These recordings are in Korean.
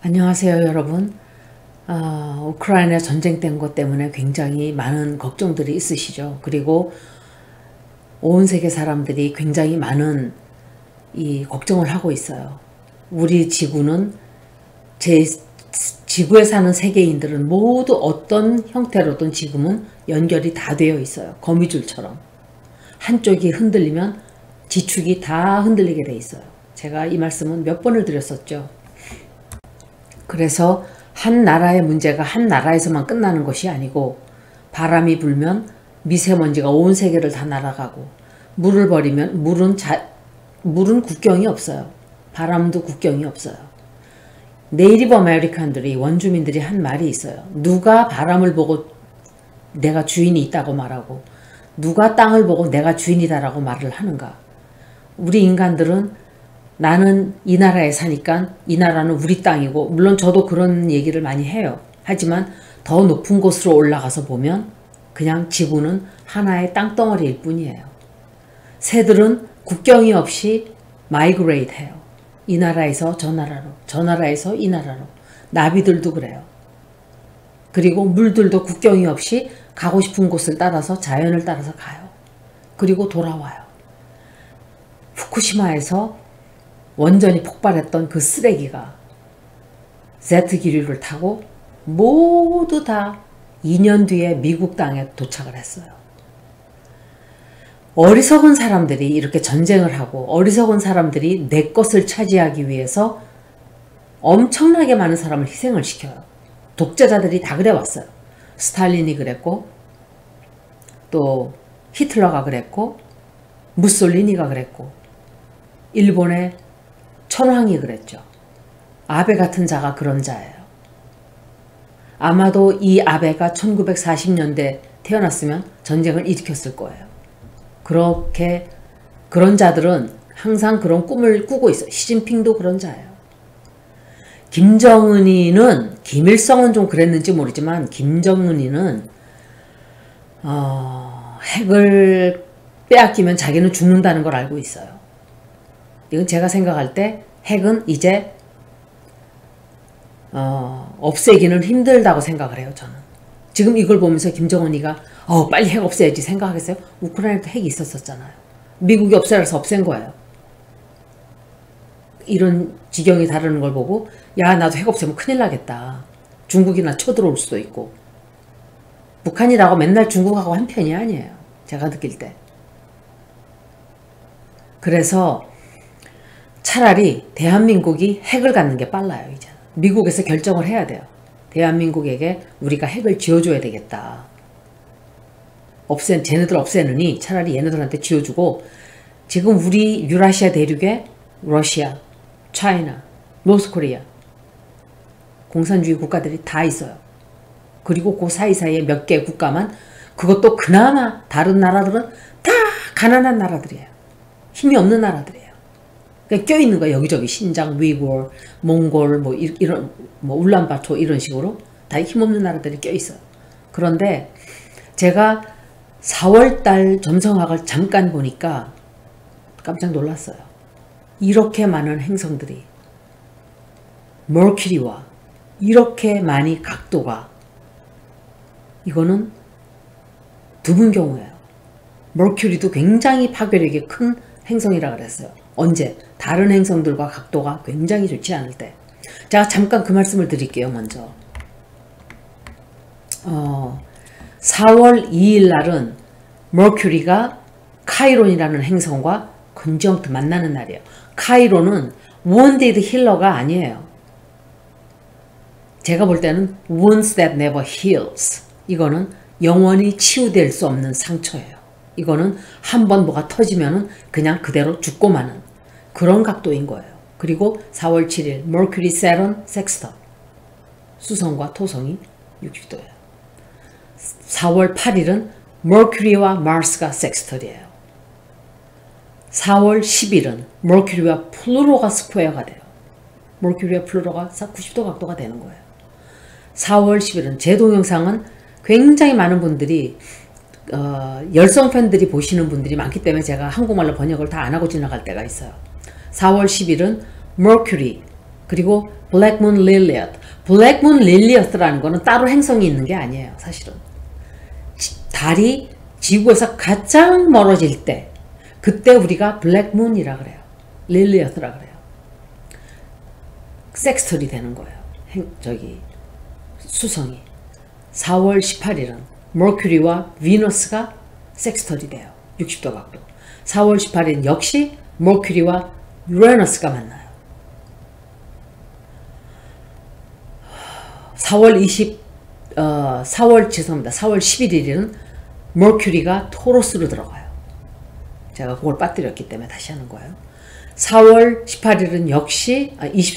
안녕하세요, 여러분. 우크라이나 전쟁 된 것 때문에 굉장히 많은 걱정들이 있으시죠. 그리고 온 세계 사람들이 굉장히 많은 이 걱정을 하고 있어요. 우리 지구는 지구에 사는 세계인들은 모두 어떤 형태로든 지금은 연결이 다 되어 있어요. 거미줄처럼. 한쪽이 흔들리면 지축이 다 흔들리게 돼 있어요. 제가 이 말씀은 몇 번을 드렸었죠. 그래서 한 나라의 문제가 한 나라에서만 끝나는 것이 아니고 바람이 불면 미세먼지가 온 세계를 다 날아가고 물을 버리면 물은 국경이 없어요. 바람도 국경이 없어요. 네이티브 아메리칸들이 원주민들이 한 말이 있어요. 누가 바람을 보고 내가 주인이 있다고 말하고 누가 땅을 보고 내가 주인이다라고 말을 하는가. 우리 인간들은 나는 이 나라에 사니까 이 나라는 우리 땅이고, 물론 저도 그런 얘기를 많이 해요. 하지만 더 높은 곳으로 올라가서 보면 그냥 지구는 하나의 땅덩어리일 뿐이에요. 새들은 국경이 없이 마이그레이트 해요. 이 나라에서 저 나라로, 저 나라에서 이 나라로. 나비들도 그래요. 그리고 물들도 국경이 없이 가고 싶은 곳을 따라서 자연을 따라서 가요. 그리고 돌아와요. 후쿠시마에서 원전이 폭발했던 그 쓰레기가 제트 기류를 타고 모두 다 2년 뒤에 미국 땅에 도착을 했어요. 어리석은 사람들이 이렇게 전쟁을 하고 어리석은 사람들이 내 것을 차지하기 위해서 엄청나게 많은 사람을 희생을 시켜요. 독재자들이 다 그래왔어요. 스탈린이 그랬고, 또 히틀러가 그랬고, 무솔리니가 그랬고, 일본의 천황이 그랬죠. 아베 같은 자가 그런 자예요. 아마도 이 아베가 1940년대 태어났으면 전쟁을 일으켰을 거예요. 그렇게 그런 자들은 항상 그런 꿈을 꾸고 있어요. 시진핑도 그런 자예요. 김일성은 좀 그랬는지 모르지만 김정은이는 핵을 빼앗기면 자기는 죽는다는 걸 알고 있어요. 이건 제가 생각할 때 핵은 이제 없애기는 힘들다고 생각을 해요. 저는 지금 이걸 보면서 김정은이가 빨리 핵 없애야지 생각하겠어요? 우크라이나도 핵이 있었잖아요. 미국이 없애라서 없앤 거예요. 이런 지경이 다르는 걸 보고 야, 나도 핵 없애면 큰일 나겠다. 중국이나 쳐들어올 수도 있고. 북한이라고 맨날 중국하고 한 편이 아니에요. 제가 느낄 때. 그래서 차라리 대한민국이 핵을 갖는 게 빨라요. 이제 미국에서 결정을 해야 돼요. 대한민국에게 우리가 핵을 쥐어줘야 되겠다. 쟤네들 없애느니 차라리 얘네들한테 쥐어주고, 지금 우리 유라시아 대륙에 러시아, 차이나, 노스코리아 공산주의 국가들이 다 있어요. 그리고 그 사이사이에 몇 개 국가만, 그것도 그나마 다른 나라들은 다 가난한 나라들이에요. 힘이 없는 나라들이에요. 껴있는 거야. 여기저기 신장, 위gur, 몽골, 이런 울란바토 이런 식으로 다 힘없는 나라들이 껴있어요. 그런데 제가 4월달 점성학을 잠깐 보니까 깜짝 놀랐어요. 이렇게 많은 행성들이 머큐리와 이렇게 많이 각도가, 이거는 드문 경우예요. 머큐리도 굉장히 파괴력이 큰 행성이라 그랬어요. 언제? 다른 행성들과 각도가 굉장히 좋지 않을 때. 제가 잠깐 그 말씀을 드릴게요. 먼저 4월 2일 날은 머큐리가 카이론이라는 행성과 컨정트 만나는 날이에요. 카이론은 wounded healer가 아니에요. 제가 볼 때는 wounds that never heals. 이거는 영원히 치유될 수 없는 상처예요. 이거는 한번 뭐가 터지면은 그냥 그대로 죽고 마는 그런 각도인 거예요. 그리고 4월 7일 머큐리, 세런, 섹스턴, 수성과 토성이 60도예요. 4월 8일은 머큐리와 마스가 섹스턴이에요. 4월 10일은 머큐리와 플루토가 스퀘어가 돼요. 머큐리와 플루토가 90도 각도가 되는 거예요. 4월 10일은 제 동영상은 굉장히 많은 분들이 열성 팬들이 보시는 분들이 많기 때문에 제가 한국말로 번역을 다 안 하고 지나갈 때가 있어요. 4월 10일은 머큐리 그리고 블랙문 릴리엇. 블랙문 릴리엇이라는 거는 따로 행성이 있는 게 아니에요. 사실은. 달이 지구에서 가장 멀어질 때 그때 우리가 블랙문이라 그래요. 릴리엇이라 그래요. 섹스털이 되는 거예요. 수성이. 4월 18일은 머큐리와 비너스가 섹스털이 돼요. 60도 각도. 4월 18일 역시 머큐리와 유레너스가 만나요. 4월 11일은 머큐리가 토로스로 들어가요. 제가 그걸 빠뜨렸기 때문에 다시 하는 거예요. 4월 18일은 역시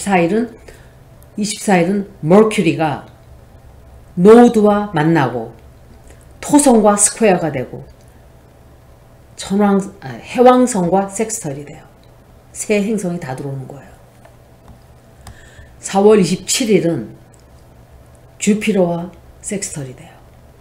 24일은 머큐리가 노드와 만나고 토성과 스퀘어가 되고 해왕성과 섹스털이 돼요. 세 행성이 다 들어오는 거예요. 4월 27일은 주피터와 섹스털이 돼요.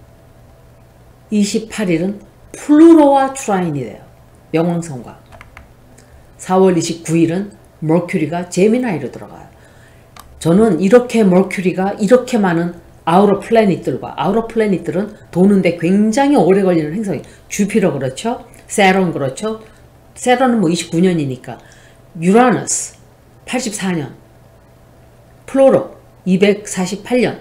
28일은 플루토와 트라인이 돼요. 명왕성과. 4월 29일은 머큐리가 제미나이로 들어가요. 저는 이렇게 머큐리가 이렇게 많은 아우터 플래닛들과 아우터 플래닛들은 도는데 굉장히 오래 걸리는 행성이 주피터 그렇죠? 세런 그렇죠? 세런은 뭐 29년이니까 유라너스 84년 플루토 248년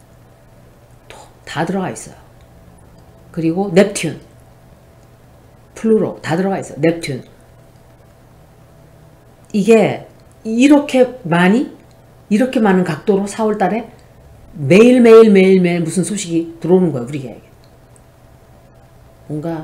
다 들어가 있어요. 그리고 넵튠 플루토 다 들어가 있어요. 넵튠 이게 이렇게 많은 각도로 4월 달에 매일 무슨 소식이 들어오는 거예요. 우리에게. 뭔가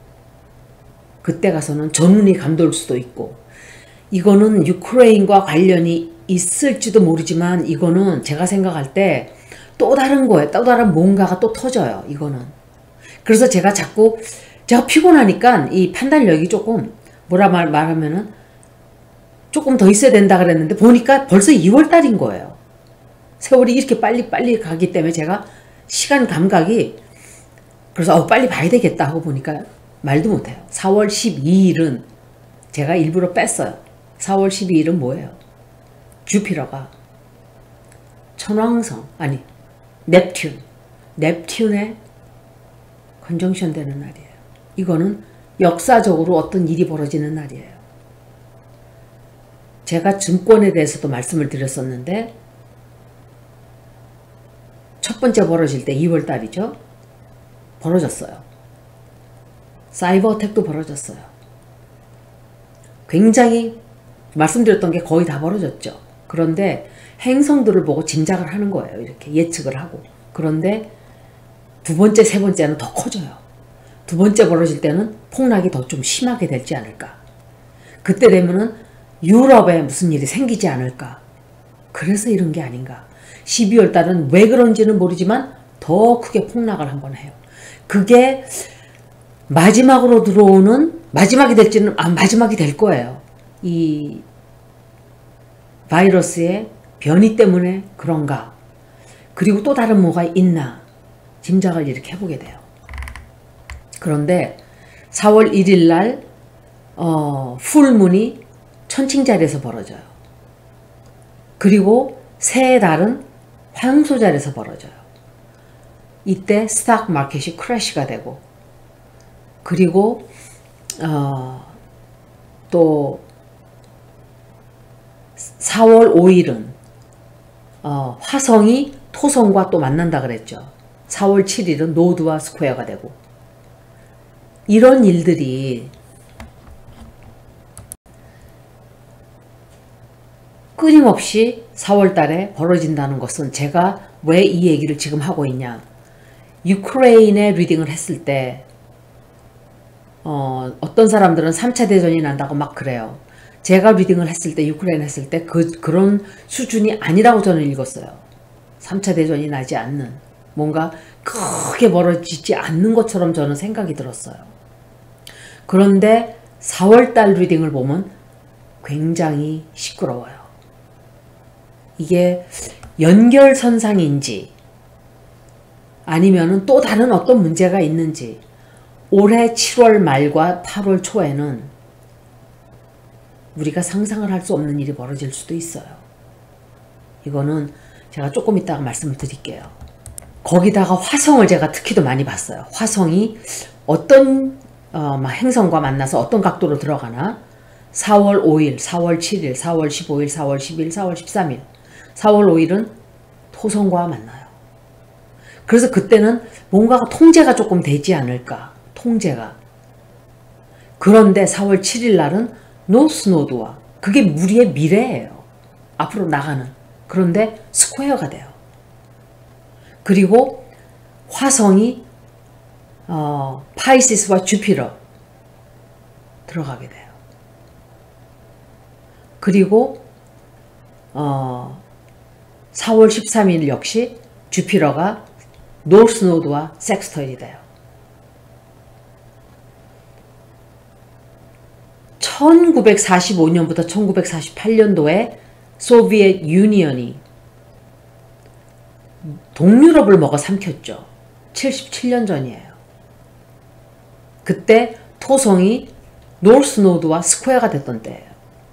그때 가서는 전운이 감돌 수도 있고 이거는 유크레인과 관련이 있을지도 모르지만 이거는 제가 생각할 때 또 다른 거예요. 또 다른 뭔가가 또 터져요. 이거는. 그래서 제가 피곤하니까 이 판단력이 조금 말하면은 조금 더 있어야 된다 그랬는데 보니까 벌써 2월 달인 거예요. 세월이 이렇게 빨리 가기 때문에 제가 시간 감각이 그래서 빨리 봐야 되겠다 하고 보니까 말도 못해요. 4월 12일은 제가 일부러 뺐어요. 4월 12일은 뭐예요? 주피터가 넵튠에 컨정션 되는 날이에요. 이거는 역사적으로 어떤 일이 벌어지는 날이에요. 제가 증권에 대해서도 말씀을 드렸었는데 첫 번째 벌어질 때 2월 달이죠. 벌어졌어요. 사이버 어택도 벌어졌어요. 굉장히 말씀드렸던 게 거의 다 벌어졌죠. 그런데 행성들을 보고 짐작을 하는 거예요. 이렇게 예측을 하고. 그런데 두 번째, 세 번째는 더 커져요. 두 번째 벌어질 때는 폭락이 더 좀 심하게 될지 않을까. 그때 되면은 유럽에 무슨 일이 생기지 않을까. 그래서 이런 게 아닌가. 12월 달은 왜 그런지는 모르지만 더 크게 폭락을 한번 해요. 그게 마지막으로 들어오는 마지막이 될지는 마지막이 될 거예요. 이 바이러스의 변이 때문에 그런가. 그리고 또 다른 뭐가 있나. 짐작을 이렇게 해보게 돼요. 그런데 4월 1일 날 풀문이 천칭자리에서 벌어져요. 그리고 새해 달은 황소자리에서 벌어져요. 이때 스탁 마켓이 크래시가 되고 그리고 또 4월 5일은 화성이 토성과 또 만난다 그랬죠. 4월 7일은 노드와 스퀘어가 되고 이런 일들이 끊임없이 4월 달에 벌어진다는 것은 제가 왜 이 얘기를 지금 하고 있냐. 유크레인의 리딩을 했을 때 어떤 사람들은 3차 대전이 난다고 막 그래요. 제가 리딩을 했을 때 유크레인 했을 때 그런 수준이 아니라고 저는 읽었어요. 3차 대전이 나지 않는 뭔가 크게 벌어지지 않는 것처럼 저는 생각이 들었어요. 그런데 4월달 리딩을 보면 굉장히 시끄러워요. 이게 연결선상인지 아니면은 또 다른 어떤 문제가 있는지 올해 7월 말과 8월 초에는 우리가 상상을 할 수 없는 일이 벌어질 수도 있어요. 이거는 제가 조금 이따가 말씀을 드릴게요. 거기다가 화성을 제가 특히도 많이 봤어요. 화성이 어떤 행성과 만나서 어떤 각도로 들어가나. 4월 5일, 4월 7일, 4월 15일, 4월 10일, 4월 13일. 4월 5일은 토성과 만나요. 그래서 그때는 뭔가가 통제가 조금 되지 않을까. 통제가. 그런데 4월 7일 날은 노스노드와, 그게 우리의 미래예요. 앞으로 나가는. 그런데 스퀘어가 돼요. 그리고 화성이 파이시스와 주피터 들어가게 돼요. 그리고 4월 13일 역시 주피터가 노스노드와 섹스터일이 돼요. 1945년부터 1948년도에 소비에트 유니언이 동유럽을 먹어 삼켰죠. 77년 전이에요. 그때 토성이 노스노드와 스퀘어가 됐던 때예요.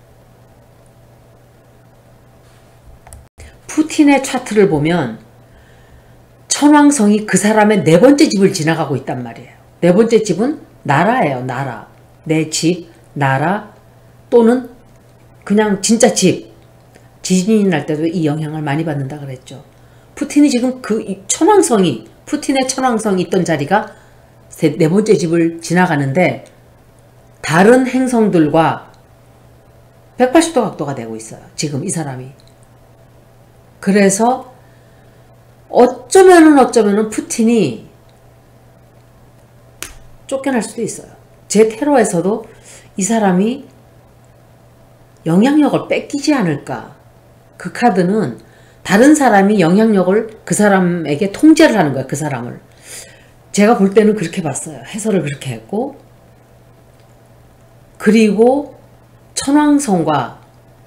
푸틴의 차트를 보면 천왕성이 그 사람의 네 번째 집을 지나가고 있단 말이에요. 네 번째 집은 나라예요. 나라. 내 집, 나라, 또는 그냥 진짜 집. 지진이 날 때도 이 영향을 많이 받는다 그랬죠. 푸틴이 지금 그 천왕성이, 푸틴의 천왕성이 있던 자리가 네 번째 집을 지나가는데 다른 행성들과 180도 각도가 되고 있어요. 지금 이 사람이. 그래서 어쩌면은 푸틴이 쫓겨날 수도 있어요. 제 테러에서도 이 사람이 영향력을 뺏기지 않을까. 그 카드는 다른 사람이 영향력을 그 사람에게 통제를 하는 거예요. 그 사람을. 제가 볼 때는 그렇게 봤어요. 해설을 그렇게 했고, 그리고 천왕성과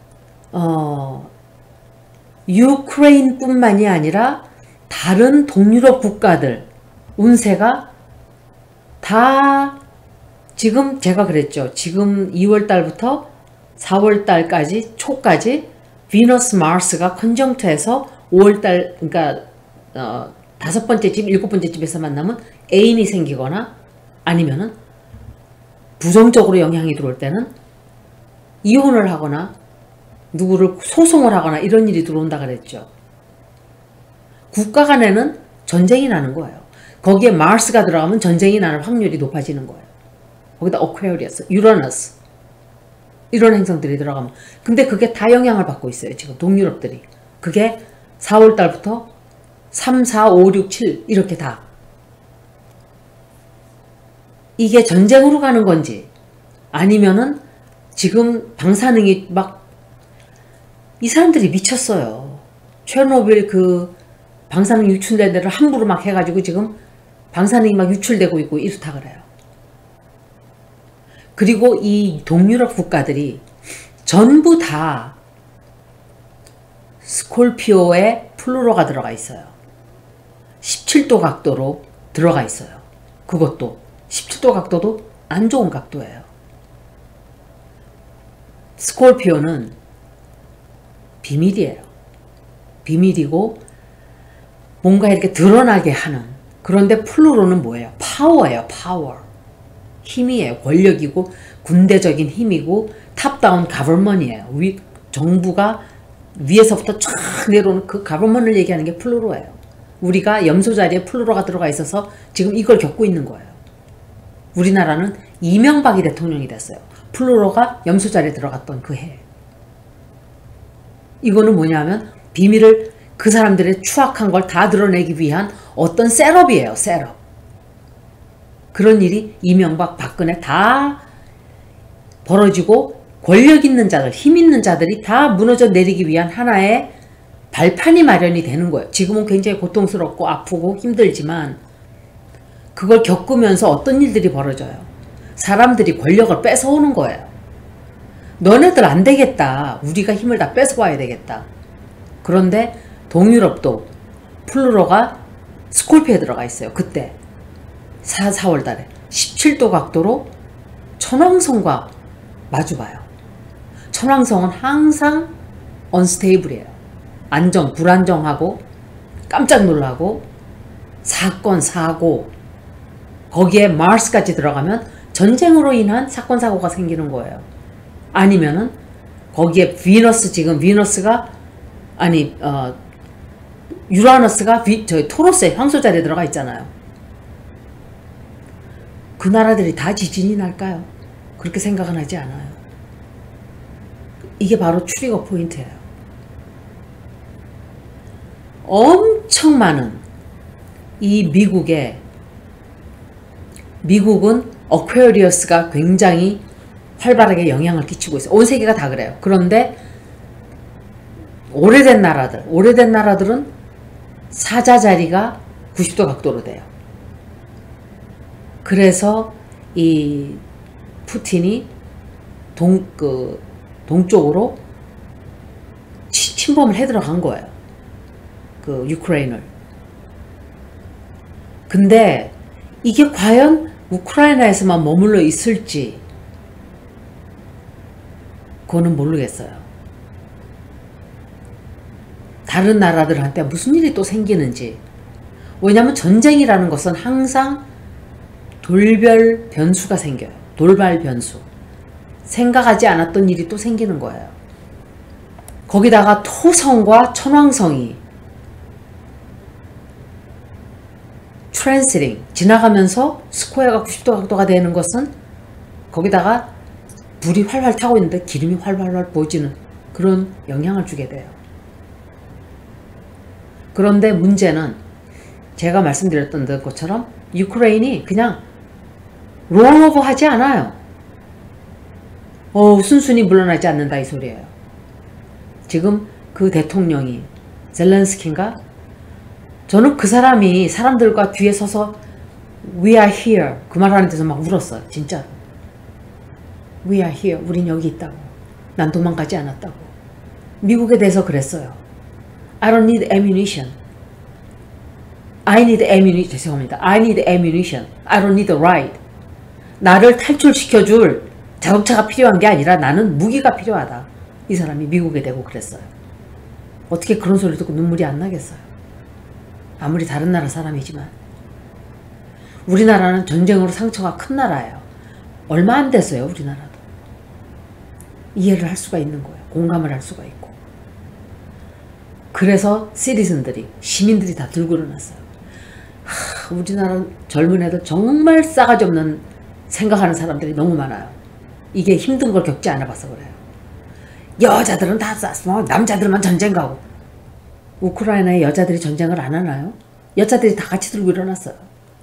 유크레인뿐만이 아니라 다른 동유럽 국가들 운세가 다 지금 제가 그랬죠. 지금 2월 달부터 4월 달까지 초까지 비너스 마스가 컨정트해서 5월 달, 그러니까 다섯 번째 집, 일곱 번째 집에서 만나면 애인이 생기거나 아니면은 부정적으로 영향이 들어올 때는 이혼을 하거나 누구를 소송을 하거나 이런 일이 들어온다 그랬죠. 국가 간에는 전쟁이 나는 거예요. 거기에 마스가 들어가면 전쟁이 나는 확률이 높아지는 거예요. 거기다 어퀘리어스, 유라너스 이런 행성들이 들어가면. 근데 그게 다 영향을 받고 있어요. 지금 동유럽들이. 그게 4월 달부터 3, 4, 5, 6, 7 이렇게 다. 이게 전쟁으로 가는 건지 아니면은 지금 방사능이 막 이 사람들이 미쳤어요. 체르노빌 그 방사능 유출된 데를 함부로 막 해가지고 지금 방사능이 막 유출되고 있고 이렇다 그래요. 그리고 이 동유럽 국가들이 전부 다 스콜피오에 플루로가 들어가 있어요. 17도 각도로 들어가 있어요. 그것도 17도 각도도 안 좋은 각도예요. 스콜피오는 비밀이에요. 비밀이고 뭔가 이렇게 드러나게 하는. 그런데 플루로는 뭐예요? 파워예요. 파워. 힘이에요. 권력이고 군대적인 힘이고 탑다운 가버먼이에요. 정부가 위에서부터 쫙 내려오는 그 가버먼을 얘기하는 게 플루로예요. 우리가 염소 자리에 플루로가 들어가 있어서 지금 이걸 겪고 있는 거예요. 우리나라는 이명박이 대통령이 됐어요. 플루로가 염소 자리에 들어갔던 그 해. 이거는 뭐냐면 비밀을 그 사람들의 추악한 걸 다 드러내기 위한 어떤 셋업이에요. 셋업. 그런 일이 이명박, 박근혜 다 벌어지고 권력 있는 자들, 힘 있는 자들이 다 무너져 내리기 위한 하나의 발판이 마련이 되는 거예요. 지금은 굉장히 고통스럽고 아프고 힘들지만 그걸 겪으면서 어떤 일들이 벌어져요. 사람들이 권력을 뺏어오는 거예요. 너네들 안 되겠다. 우리가 힘을 다 뺏어와야 되겠다. 그런데 동유럽도 플루로가 스콜피오에 들어가 있어요. 그때 4월 달에 17도 각도로 천왕성과 마주봐요. 천왕성은 항상 언스테이블이에요. 불안정하고 깜짝 놀라고 사건, 사고, 거기에 마스까지 들어가면 전쟁으로 인한 사건, 사고가 생기는 거예요. 아니면은 거기에 비너스가 유라너스가 저희 토로스의 황소 자리에 들어가 있잖아요. 그 나라들이 다 지진이 날까요? 그렇게 생각은 하지 않아요. 이게 바로 트리거 포인트예요. 엄청 많은 이 미국은 어퀘리어스가 굉장히 활발하게 영향을 끼치고 있어요. 온 세계가 다 그래요. 그런데 오래된 나라들은 사자 자리가 90도 각도로 돼요. 그래서 이 푸틴이 동쪽으로 침범을 해 들어간 거예요. 그 유크레인을. 근데 이게 과연 우크라이나에서만 머물러 있을지 그거는 모르겠어요. 다른 나라들한테 무슨 일이 또 생기는지. 왜냐하면 전쟁이라는 것은 항상 돌발 변수가 생겨요. 돌발 변수. 생각하지 않았던 일이 또 생기는 거예요. 거기다가 토성과 천왕성이 트랜스링 지나가면서 스퀘어가 90도 각도가 되는 것은 거기다가 불이 활활 타고 있는데 기름이 활활 보이지는 그런 영향을 주게 돼요. 그런데 문제는 제가 말씀드렸던 것처럼 유크레인이 그냥 롤오버 하지 않아요. 순순히 물러나지 않는다 이 소리예요. 지금 그 대통령이 젤렌스키인가? 저는 그 사람이 사람들과 뒤에 서서 We are here 그 말하는 데서 막 울었어요. 진짜로. We are here. 우린 여기 있다고. 난 도망가지 않았다고. 미국에 대해서 그랬어요. I don't need ammunition. I need ammunition. 죄송합니다. I need ammunition. I don't need a ride. 나를 탈출시켜줄 자동차가 필요한 게 아니라 나는 무기가 필요하다. 이 사람이 미국에 대고 그랬어요. 어떻게 그런 소리 듣고 눈물이 안 나겠어요. 아무리 다른 나라 사람이지만. 우리나라는 전쟁으로 상처가 큰 나라예요. 얼마 안 됐어요. 우리나라도. 이해를 할 수가 있는 거예요. 공감을 할 수가 있고. 그래서 시민들이 다 들고 일어났어요. 우리나라 젊은 애들 정말 싸가지 없는 생각하는 사람들이 너무 많아요. 이게 힘든 걸 겪지 않아 봐서 그래요. 여자들은 다 쌌어. 남자들만 전쟁 가고. 우크라이나의 여자들이 전쟁을 안 하나요? 여자들이 다 같이 들고 일어났어요.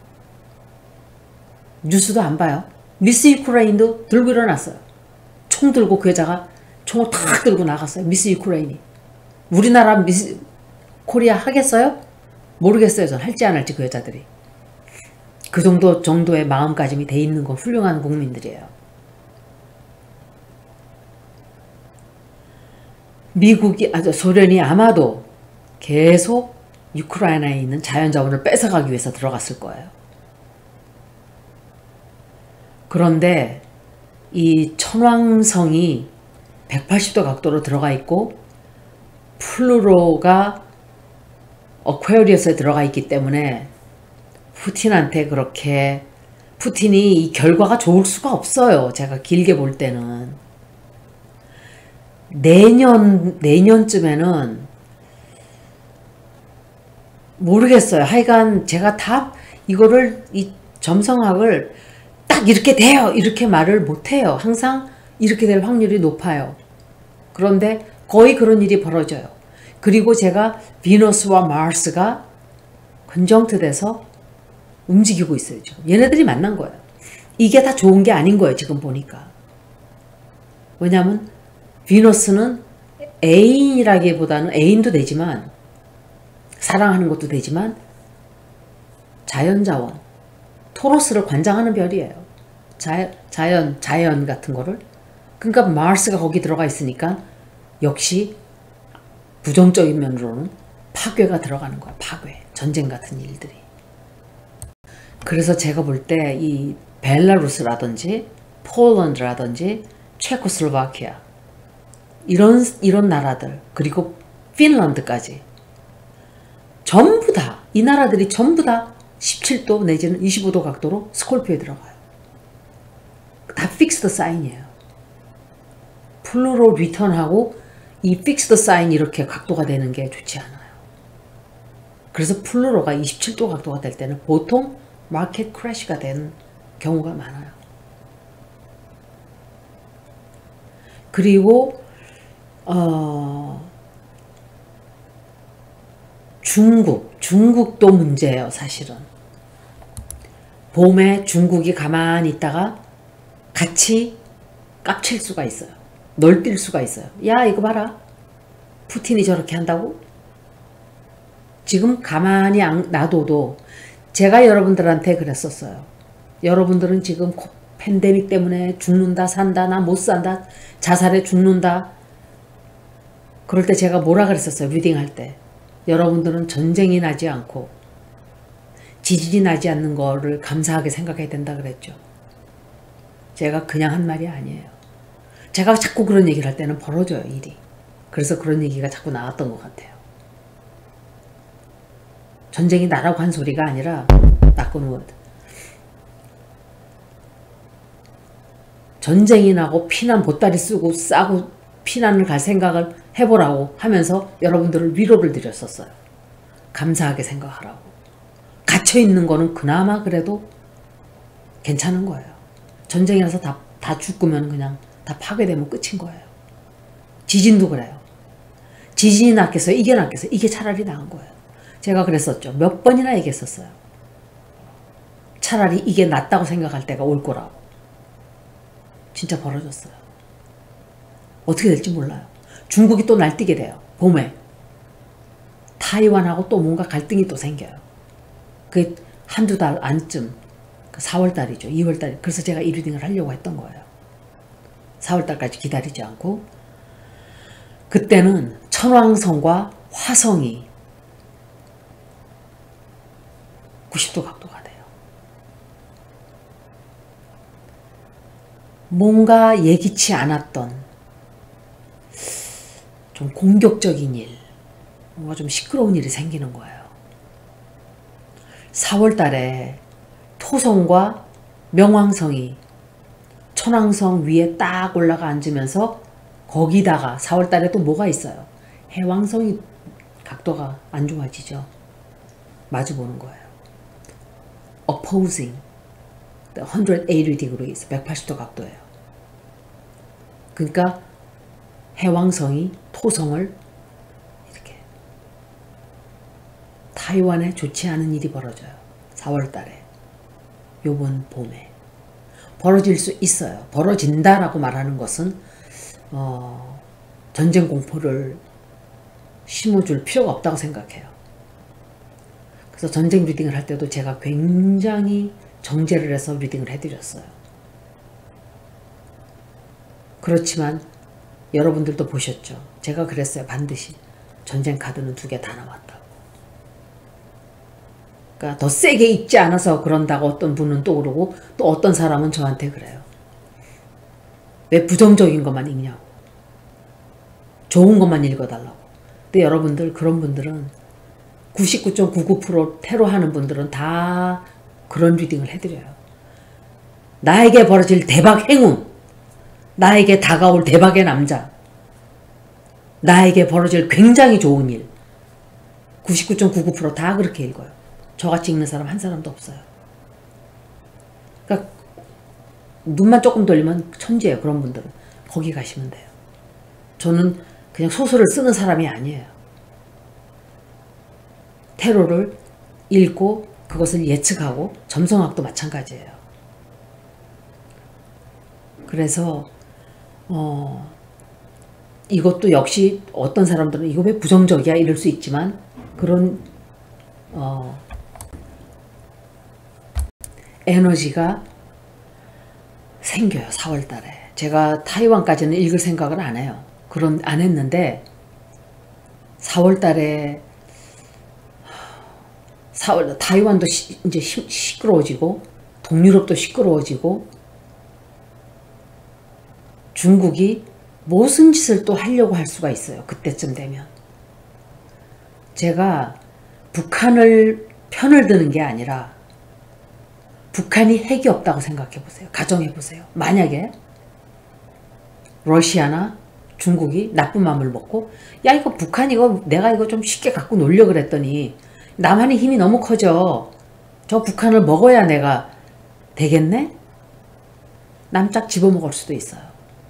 뉴스도 안 봐요. 미스 유크레인도 들고 일어났어요. 총 들고 그 여자가 총을 탁 들고 나갔어요. 미스 유크레인이. 우리나라 미스 코리아 하겠어요? 모르겠어요. 전 할지 안 할지 그 여자들이. 그 정도의 마음가짐이 돼 있는 건 훌륭한 국민들이에요. 소련이 아마도 계속 우크라이나에 있는 자연자원을 뺏어가기 위해서 들어갔을 거예요. 그런데 이 천왕성이 180도 각도로 들어가 있고 플루로가 어퀘리어스에 들어가 있기 때문에 푸틴이 이 결과가 좋을 수가 없어요. 제가 길게 볼 때는. 내년쯤에는 모르겠어요. 하여간 제가 다 이 점성학을 딱 이렇게 돼요. 이렇게 말을 못해요. 항상 이렇게 될 확률이 높아요. 그런데 거의 그런 일이 벌어져요. 그리고 제가 비너스와 마스가 컨정트 돼서 움직이고 있어요. 지금. 얘네들이 만난 거예요. 이게 다 좋은 게 아닌 거예요. 지금 보니까. 왜냐하면 비너스는 애인이라기보다는 애인도 되지만 사랑하는 것도 되지만 자연자원, 토로스를 관장하는 별이에요. 자연 같은 거를. 그러니까 마스가 거기 들어가 있으니까 역시 부정적인 면으로는 파괴가 들어가는 거야. 파괴. 전쟁 같은 일들이. 그래서 제가 볼 때 이 벨라루스라든지 폴란드라든지 체코슬로바키아 이런 나라들 그리고 핀란드까지 전부 다 이 나라들이 전부 다 17도 내지는 25도 각도로 스콜피오에 들어가요. 다 픽스드 사인이에요. 플루로 리턴하고 이 픽스드 사인 이렇게 각도가 되는 게 좋지 않아요. 그래서 플루로가 27도 각도가 될 때는 보통 마켓 크래시가 되는 경우가 많아요. 그리고 중국도 문제예요. 사실은 봄에 중국이 가만히 있다가 같이 깝칠 수가 있어요. 널뛸 수가 있어요. 야 이거 봐라, 푸틴이 저렇게 한다고? 지금 가만히 놔둬도, 제가 여러분들한테 그랬었어요. 여러분들은 지금 팬데믹 때문에 죽는다 산다 나 못 산다 자살해 죽는다. 그럴 때 제가 뭐라 그랬었어요. 리딩할 때 여러분들은 전쟁이 나지 않고 지진이 나지 않는 거를 감사하게 생각해야 된다 그랬죠. 제가 그냥 한 말이 아니에요. 제가 자꾸 그런 얘기를 할 때는 벌어져요, 일이. 그래서 그런 얘기가 자꾸 나왔던 것 같아요. 전쟁이 나라고 한 소리가 아니라 낙고는 전쟁이 나고 피난 보따리 쓰고 싸고 피난을 갈 생각을 해보라고 하면서 여러분들을 위로를 드렸었어요. 감사하게 생각하라고. 갇혀있는 거는 그나마 그래도 괜찮은 거예요. 전쟁이라서 다 죽으면 그냥 다 파괴되면 끝인 거예요. 지진도 그래요. 지진이 낫겠어요? 이게 낫겠어요? 이게 차라리 나은 거예요. 제가 그랬었죠. 몇 번이나 얘기했었어요. 차라리 이게 낫다고 생각할 때가 올 거라고. 진짜 벌어졌어요. 어떻게 될지 몰라요. 중국이 또 날뛰게 돼요. 봄에. 타이완하고 또 뭔가 갈등이 또 생겨요. 그게 한두 달 안쯤, 4월달이죠. 2월달. 그래서 제가 이 리딩을 하려고 했던 거예요. 4월달까지 기다리지 않고. 그때는 천왕성과 화성이 90도 각도가 돼요. 뭔가 예기치 않았던 좀 공격적인 일, 뭔가 좀 시끄러운 일이 생기는 거예요. 4월 달에 토성과 명왕성이 천왕성 위에 딱 올라가 앉으면서 거기다가 4월 달에 또 뭐가 있어요? 해왕성이 각도가 안 좋아지죠. 마주보는 거예요. Opposing 180 degrees, 180도 각도예요. 그러니까 해왕성이 토성을 이렇게, 타이완에 좋지 않은 일이 벌어져요. 4월 달에. 요번 봄에. 벌어질 수 있어요. 벌어진다라고 말하는 것은 전쟁 공포를 심어줄 필요가 없다고 생각해요. 그래서 전쟁 리딩을 할 때도 제가 굉장히 정제를 해서 리딩을 해드렸어요. 그렇지만 여러분들도 보셨죠. 제가 그랬어요. 반드시 전쟁 카드는 2개 다 나왔다고. 그러니까 더 세게 읽지 않아서 그런다고 어떤 분은 또 그러고, 또 어떤 사람은 저한테 그래요. 왜 부정적인 것만 읽냐고. 좋은 것만 읽어달라고. 근데 여러분들, 그런 분들은 99.99% 테러하는 분들은 다 그런 리딩을 해드려요. 나에게 벌어질 대박 행운, 나에게 다가올 대박의 남자, 나에게 벌어질 굉장히 좋은 일, 99.99% 다 그렇게 읽어요. 저같이 읽는 사람 한 사람도 없어요. 그러니까 눈만 조금 돌리면 천재예요. 그런 분들은 거기 가시면 돼요. 저는 그냥 소설을 쓰는 사람이 아니에요. 테러를 읽고 그것을 예측하고, 점성학도 마찬가지예요. 그래서 이것도 역시 어떤 사람들은 이거 왜 부정적이야 이럴 수 있지만, 그런 에너지가 생겨요. 4월 달에. 제가 타이완까지는 읽을 생각을 안 해요. 안 했는데 4월 달에 타이완도 이제 시끄러워지고, 동유럽도 시끄러워지고, 중국이 무슨 짓을 또 하려고 할 수가 있어요. 그때쯤 되면. 제가 북한을 편을 드는 게 아니라 북한이 핵이 없다고 생각해 보세요. 가정해 보세요. 만약에 러시아나 중국이 나쁜 마음을 먹고 야 이거 북한 이거 내가 이거 좀 쉽게 갖고 놀려 그랬더니 남한의 힘이 너무 커져. 저 북한을 먹어야 내가 되겠네? 남짝 집어먹을 수도 있어요.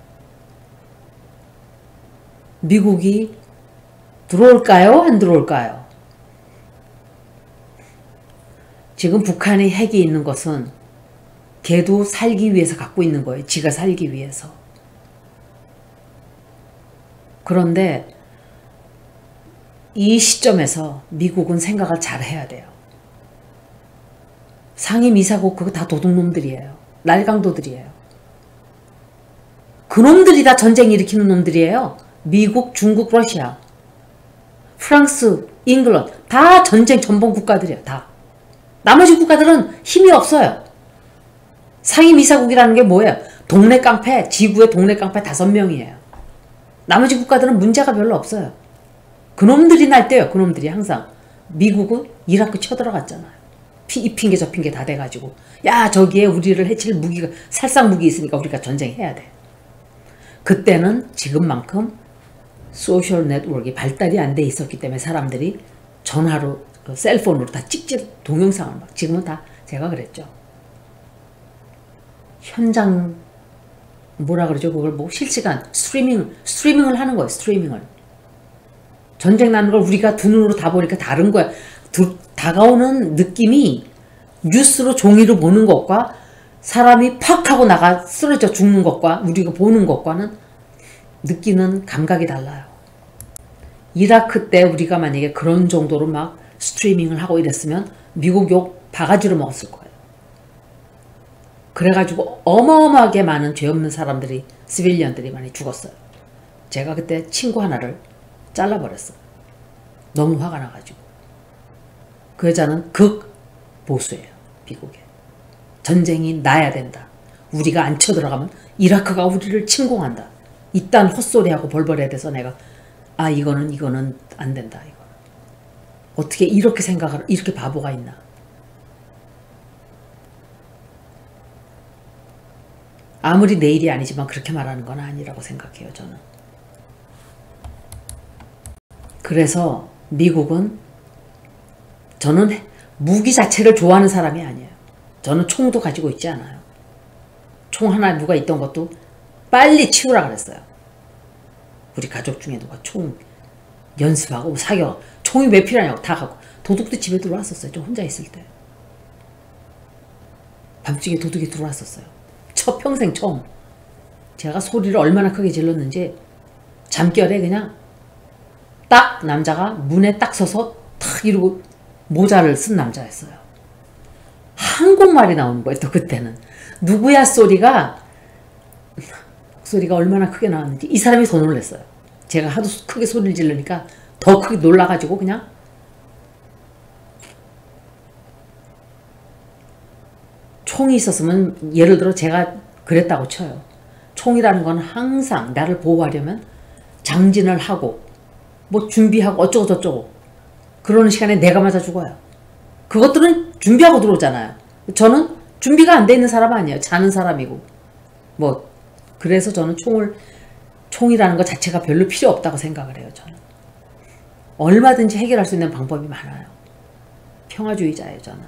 미국이 들어올까요? 안 들어올까요? 지금 북한의 핵이 있는 것은 걔도 살기 위해서 갖고 있는 거예요. 지가 살기 위해서. 그런데 이 시점에서 미국은 생각을 잘 해야 돼요. 상임이사국 그거 다 도둑놈들이에요. 날강도들이에요. 그놈들이 다 전쟁 일으키는 놈들이에요. 미국, 중국, 러시아, 프랑스, 잉글랜드 다 전쟁 전범 국가들이에요. 다. 나머지 국가들은 힘이 없어요. 상임이사국이라는 게 뭐예요? 동네 깡패, 지구의 동네 깡패 5명이에요. 나머지 국가들은 문제가 별로 없어요. 그놈들이 날 때요. 그놈들이 항상. 미국은 이라크 쳐들어갔잖아요. 이 핑계 저 핑계 다 돼가지고 야 저기에 우리를 해칠 무기가 살상 무기 있으니까 우리가 전쟁해야 돼. 그때는 지금만큼 소셜 네트워크가 발달이 안 돼 있었기 때문에 사람들이 전화로 셀폰으로 다 찍지 동영상을 막 지금은 다 제가 그랬죠. 현장 뭐라 그러죠? 그걸 뭐 실시간 스트리밍을 하는 거예요. 스트리밍을. 전쟁 나는 걸 우리가 두 눈으로 다 보니까 다른 거야. 다가오는 느낌이 뉴스로 종이로 보는 것과 사람이 팍 하고 나가 쓰러져 죽는 것과 우리가 보는 것과는 느끼는 감각이 달라요. 이라크 때 우리가 만약에 그런 정도로 막 스트리밍을 하고 이랬으면 미국 욕 바가지로 먹었을 거예요. 그래가지고 어마어마하게 많은 죄 없는 사람들이 시빌리언들이 많이 죽었어요. 제가 그때 친구 하나를 잘라버렸어요. 너무 화가 나가지고. 그 여자는 극보수예요. 미국에. 전쟁이 나야 된다. 우리가 안 쳐들어가면 이라크가 우리를 침공한다. 이딴 헛소리하고 벌벌해야 돼서 내가 아 이거는 안 된다. 이거. 어떻게 이렇게 생각을 이렇게 바보가 있나. 아무리 내 일이 아니지만 그렇게 말하는 건 아니라고 생각해요. 저는. 그래서 미국은 저는 무기 자체를 좋아하는 사람이 아니에요. 저는 총도 가지고 있지 않아요. 총 하나 누가 있던 것도 빨리 치우라 그랬어요. 우리 가족 중에 누가 총 연습하고 사격 총이 왜 필요하냐고 다 갖고 도둑도 집에 들어왔었어요. 저 혼자 있을 때. 밤중에 도둑이 들어왔었어요. 첫 평생 처음. 제가 소리를 얼마나 크게 질렀는지 잠결에 그냥 딱 남자가 문에 딱 서서 탁 이러고 모자를 쓴 남자였어요. 한국말이 나오는 거예요. 또 그때는. 누구야 소리가 얼마나 크게 나왔는지 이 사람이 더 놀랐어요. 제가 하도 크게 소리를 지르니까 더 크게 놀라가지고 그냥 총이 있었으면 예를 들어 제가 그랬다고 쳐요. 총이라는 건 항상 나를 보호하려면 장진을 하고 뭐 준비하고 어쩌고 저쩌고 그러는 시간에 내가 맞아 죽어요. 그것들은 준비하고 들어오잖아요. 저는 준비가 안 돼 있는 사람 아니에요. 자는 사람이고 뭐 그래서 저는 총이라는 것 자체가 별로 필요 없다고 생각을 해요. 저는 얼마든지 해결할 수 있는 방법이 많아요. 평화주의자예요. 저는.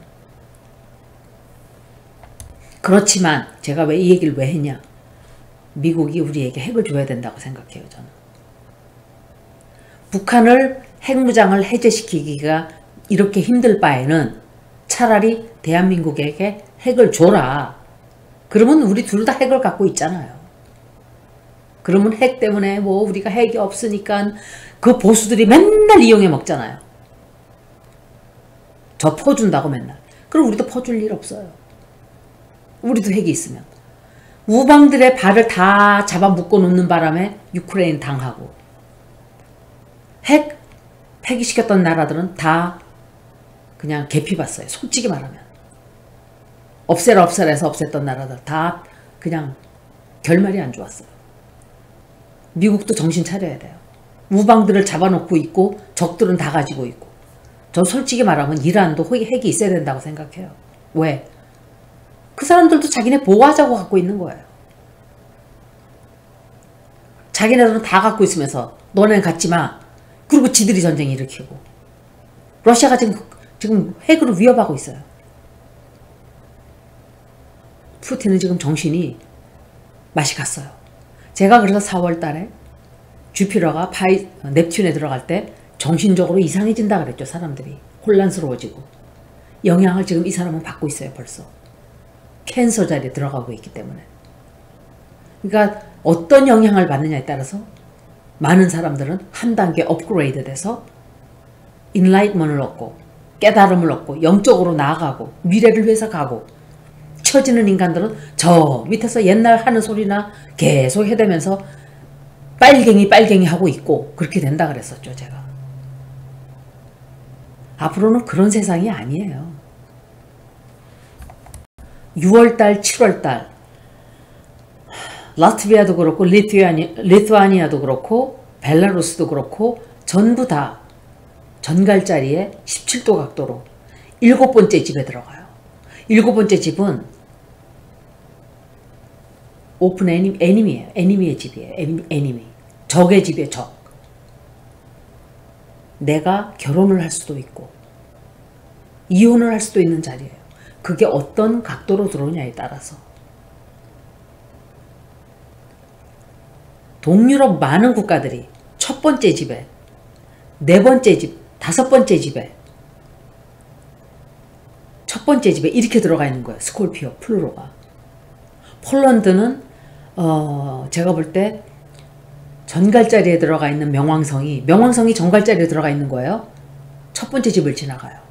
그렇지만 제가 왜 이 얘기를 왜 했냐. 미국이 우리에게 핵을 줘야 된다고 생각해요. 저는. 북한을 핵무장을 해제시키기가 이렇게 힘들 바에는 차라리 대한민국에게 핵을 줘라. 그러면 우리 둘 다 핵을 갖고 있잖아요. 그러면 핵 때문에 뭐 우리가 핵이 없으니까 그 보수들이 맨날 이용해 먹잖아요. 저 퍼준다고 맨날. 그럼 우리도 퍼줄 일 없어요. 우리도 핵이 있으면. 우방들의 발을 다 잡아 묶어 놓는 바람에 유크레인 당하고 폐기시켰던 나라들은 다 그냥 개피 봤어요. 솔직히 말하면. 없애라 해서 없앴던 나라들 다 그냥 결말이 안 좋았어요. 미국도 정신 차려야 돼요. 우방들을 잡아놓고 있고 적들은 다 가지고 있고 저 솔직히 말하면 이란도 핵이 있어야 된다고 생각해요. 왜? 그 사람들도 자기네 보호하자고 갖고 있는 거예요. 자기네들은 다 갖고 있으면서 너네는 갖지 마. 그리고 지들이 전쟁 일으키고. 러시아가 지금 핵으로 위협하고 있어요. 푸틴은 지금 정신이 맛이 갔어요. 제가 그래서 4월 달에 주피터가 넵튠에 들어갈 때 정신적으로 이상해진다 그랬죠. 사람들이. 혼란스러워지고. 영향을 지금 이 사람은 받고 있어요. 벌써. 캔서 자리에 들어가고 있기 때문에. 그러니까 어떤 영향을 받느냐에 따라서 많은 사람들은 한 단계 업그레이드 돼서 인라이트먼을 얻고 깨달음을 얻고 영적으로 나아가고 미래를 위해서 가고, 처지는 인간들은 저 밑에서 옛날 하는 소리나 계속 해대면서 빨갱이 하고 있고 그렇게 된다 그랬었죠. 제가. 앞으로는 그런 세상이 아니에요. 6월달 7월달 라트비아도 그렇고 리투아니아도 그렇고 벨라루스도 그렇고 전부 다 전갈자리에 17도 각도로 7번째 집에 들어가요. 7번째 집은 오픈 애니미예요. 애니미의 집이에요. 애니미. 적의 집이에요. 적. 내가 결혼을 할 수도 있고 이혼을 할 수도 있는 자리예요. 그게 어떤 각도로 들어오냐에 따라서. 동유럽 많은 국가들이 첫 번째 집에, 네 번째 집, 다섯 번째 집에, 첫 번째 집에 이렇게 들어가 있는 거예요. 스콜피오, 플루로가. 폴란드는 제가 볼 때 전갈자리에 들어가 있는 명왕성이 전갈자리에 들어가 있는 거예요. 첫 번째 집을 지나가요.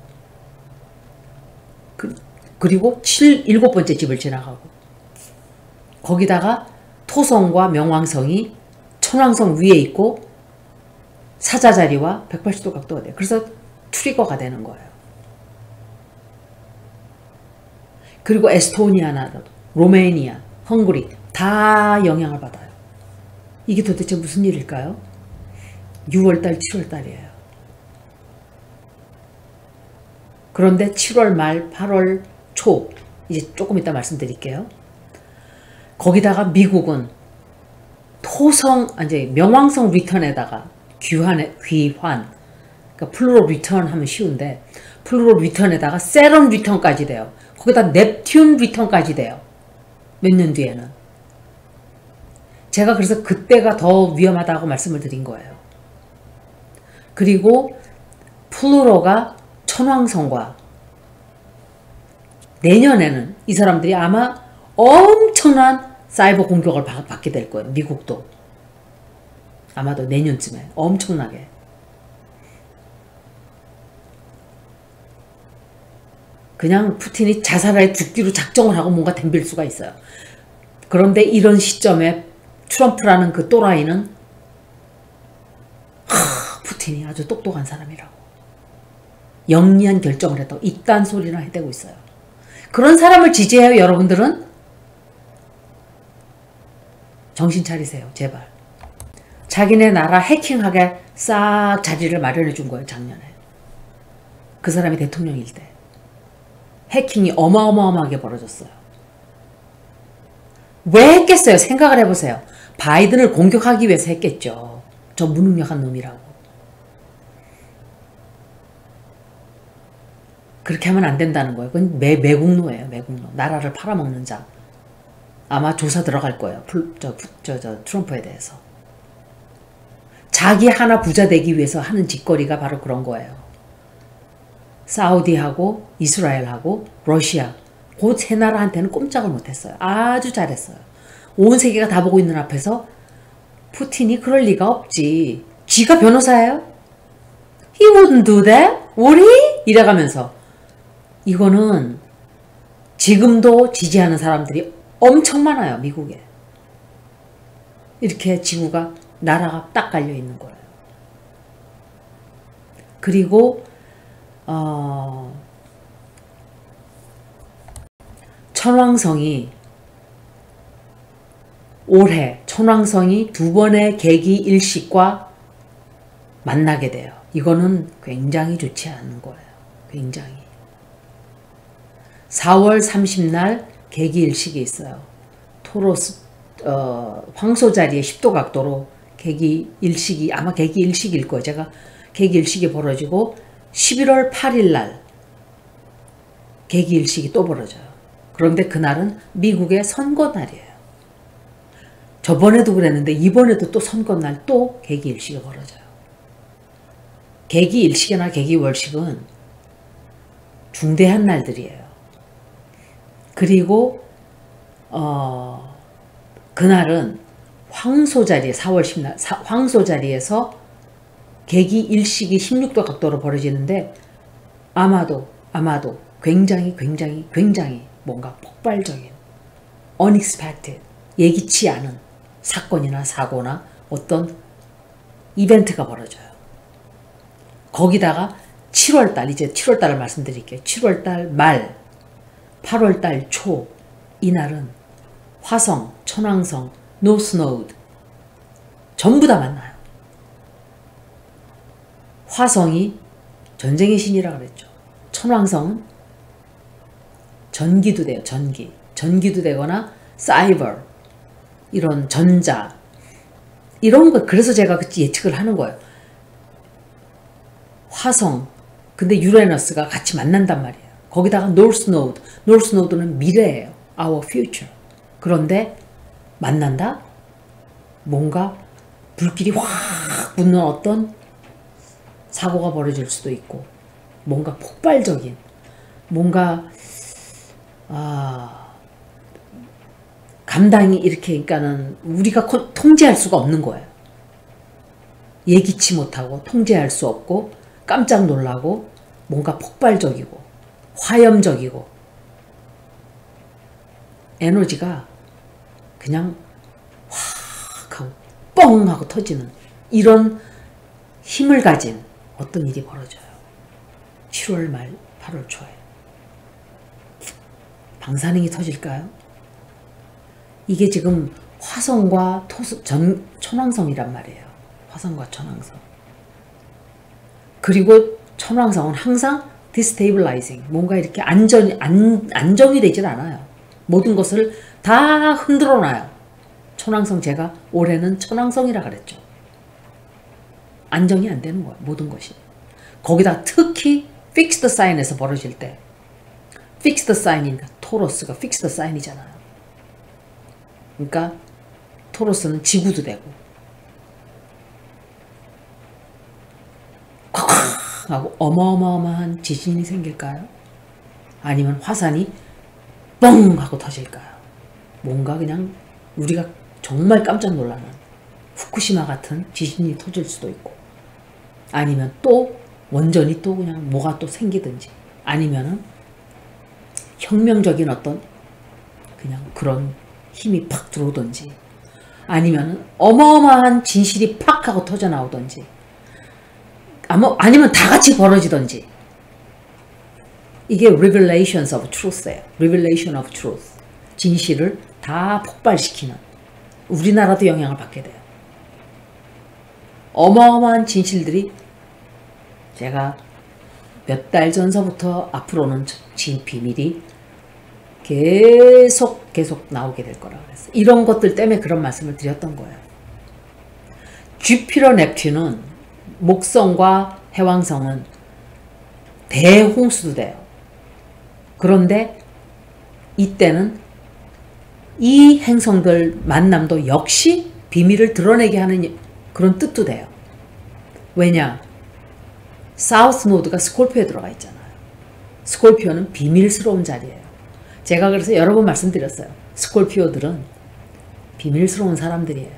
그리고 7번째 집을 지나가고, 거기다가 토성과 명왕성이 천왕성 위에 있고 사자자리와 180도 각도가 돼요. 그래서 트리거가 되는 거예요. 그리고 에스토니아나, 로메니아, 헝가리 다 영향을 받아요. 이게 도대체 무슨 일일까요? 6월달, 7월달이에요. 그런데 7월 말, 8월 초, 이제 조금 이따 말씀드릴게요. 거기다가 미국은 명왕성 리턴에다가 귀환, 그러니까 플루로 리턴 하면 쉬운데, 플루로 리턴에다가 세런 리턴까지 돼요. 거기다 넵튠 리턴까지 돼요. 몇 년 뒤에는. 제가 그래서 그때가 더 위험하다고 말씀을 드린 거예요. 그리고 플루로가 천왕성과, 내년에는 이 사람들이 아마 엄청난 사이버 공격을 받게 될 거예요. 미국도. 아마도 내년쯤에 엄청나게. 그냥 푸틴이 자살에 죽기로 작정을 하고 뭔가 덤빌 수가 있어요. 그런데 이런 시점에 트럼프라는 그 또라이는 푸틴이 아주 똑똑한 사람이라고, 영리한 결정을 했다고 이딴 소리나 해대고 있어요. 그런 사람을 지지해요. 여러분들은 정신 차리세요. 제발. 자기네 나라 해킹하게 싹 자리를 마련해 준 거예요. 작년에. 그 사람이 대통령일 때. 해킹이 어마어마하게 벌어졌어요. 왜 했겠어요? 생각을 해보세요. 바이든을 공격하기 위해서 했겠죠. 저 무능력한 놈이라고. 그렇게 하면 안 된다는 거예요. 그건 매국노예요. 매국노. 나라를 팔아먹는 자. 아마 조사 들어갈 거예요. 트럼프에 대해서. 자기 하나 부자 되기 위해서 하는 짓거리가 바로 그런 거예요. 사우디하고 이스라엘하고 러시아, 그 세 나라한테는 꼼짝을 못했어요. 아주 잘했어요. 온 세계가 다 보고 있는 앞에서 푸틴이 그럴 리가 없지. 지가 변호사예요? He wouldn't do that? Would he? 이래가면서. 이거는 지금도 지지하는 사람들이 엄청 많아요. 미국에. 이렇게 지구가, 나라가 딱 깔려 있는 거예요. 그리고 천왕성이 올해 천왕성이 두 번의 계기 일식과 만나게 돼요. 이거는 굉장히 좋지 않은 거예요. 굉장히. 4월 30날 개기일식이 있어요. 토로스 황소자리에 10도 각도로 개기일식이 아마 개기일식일 거예요. 제가 개기일식이 벌어지고 11월 8일 날 개기일식이 또 벌어져요. 그런데 그날은 미국의 선거날이에요. 저번에도 그랬는데 이번에도 또 선거날 또 개기일식이 벌어져요. 개기일식이나 개기월식은 중대한 날들이에요. 그리고 그날은 황소자리에 4월 10날 황소자리에서 개기일식이 16도 각도로 벌어지는데 아마도 굉장히 뭔가 폭발적인 unexpected 예기치 않은 사건이나 사고나 어떤 이벤트가 벌어져요. 거기다가 7월달 이제 7월달을 말씀드릴게요. 7월달 말 8월달 초 이날은 화성, 천왕성, 노스노드 전부 다 만나요. 화성이 전쟁의 신이라 그랬죠. 천왕성은 전기도 돼요. 전기도 되거나 사이버 이런 전자 이런 거 그래서 제가 예측을 하는 거예요. 화성 근데 유레너스가 같이 만난단 말이에요. 거기다가 노스노드는 미래예요. Our future. 그런데 만난다? 뭔가 불길이 확 붙는 어떤 사고가 벌어질 수도 있고 뭔가 폭발적인 뭔가 감당이 이렇게 그러니까는 우리가 통제할 수가 없는 거예요. 예기치 못하고 통제할 수 없고 깜짝 놀라고 뭔가 폭발적이고 화염적이고 에너지가 그냥 확 하고 뻥 하고 터지는 이런 힘을 가진 어떤 일이 벌어져요. 7월 말 8월 초에. 방사능이 터질까요? 이게 지금 화성과 천왕성이란 말이에요. 화성과 천왕성. 그리고 천왕성은 항상 destabilizing, 뭔가 이렇게 안정이 되질 않아요. 모든 것을 다 흔들어 놔요. 천왕성 제가 올해는 천왕성이라 그랬죠. 안정이 안 되는 거예요. 모든 것이. 거기다 특히 fixed sign에서 벌어질 때 fixed sign이니까 토로스가 fixed sign이잖아요. 그러니까 토로스는 지구도 되고 콱콱 하고 어마어마한 지진이 생길까요? 아니면 화산이 뻥 하고 터질까요? 뭔가 그냥 우리가 정말 깜짝 놀라는 후쿠시마 같은 지진이 터질 수도 있고 아니면 또 원전이 또 그냥 뭐가 또 생기든지 아니면은 혁명적인 어떤 그냥 그런 힘이 팍 들어오든지 아니면은 어마어마한 진실이 팍 하고 터져 나오든지 아니면 다 같이 벌어지든지 이게 revelations of truth예요. revelation of truth. 진실을 다 폭발시키는 우리나라도 영향을 받게 돼요. 어마어마한 진실들이 제가 몇 달 전서부터 앞으로는 비밀이 계속 나오게 될 거라고 그랬어요. 이런 것들 때문에 그런 말씀을 드렸던 거예요. 주피터 넵튠은 목성과 해왕성은 대홍수도 돼요. 그런데 이때는 이 행성들 만남도 역시 비밀을 드러내게 하는 그런 뜻도 돼요. 왜냐? 사우스 노드가 스콜피오에 들어가 있잖아요. 스콜피오는 비밀스러운 자리예요. 제가 그래서 여러 번 말씀드렸어요. 스콜피오들은 비밀스러운 사람들이에요.